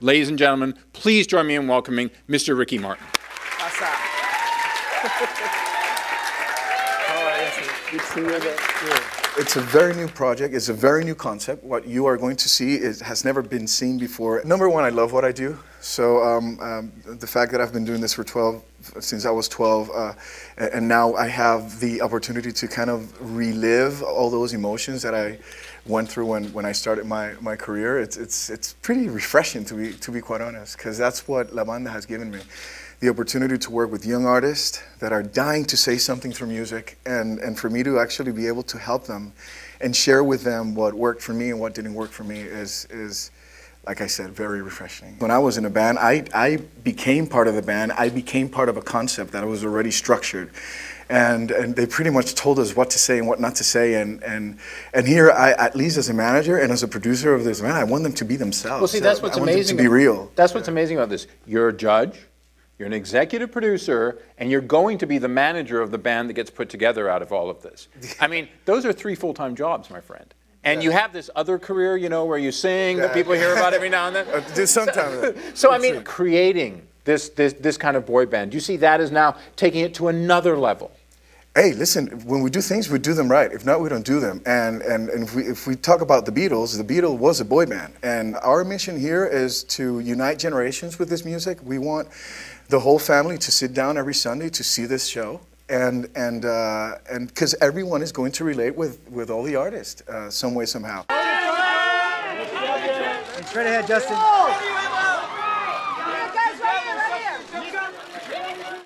Ladies and gentlemen, please join me in welcoming Mr. Ricky Martin. It's a very new project. It's a very new concept. What you are going to see has never been seen before. Number one, I love what I do. So the fact that I've been doing this since I was 12, and now I have the opportunity to kind of relive all those emotions that I went through when I started my career. It's pretty refreshing, to be quite honest, because that's what La Banda has given me. The opportunity to work with young artists that are dying to say something through music, and for me to actually be able to help them and share with them what worked for me and what didn't work for me is, like I said, very refreshing. When I was in a band, I became part of the band. I became part of a concept that was already structured. And they pretty much told us what to say and what not to say. And here, at least as a manager and as a producer of this band, I want them to be themselves. Well, see, that's what's amazing. I want them to be real. That's what's amazing about this. You're a judge, you're an executive producer, and you're going to be the manager of the band that gets put together out of all of this. I mean, those are 3 full-time jobs, my friend. And you have this other career, you know, where you sing that people hear about every now and then. Sometimes. So I mean, creating this kind of boy band, do you see that as now taking it to another level? Hey, listen, when we do things, we do them right. If not, we don't do them. And if we talk about the Beatles was a boy band. And our mission here is to unite generations with this music. We want the whole family to sit down every Sunday to see this show. And because everyone is going to relate with all the artists some way, somehow. Straight ahead, Justin.